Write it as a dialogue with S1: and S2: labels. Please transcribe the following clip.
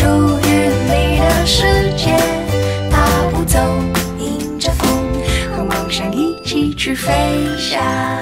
S1: 属于你的世界，大步走，迎着风，和梦想一起去飞翔。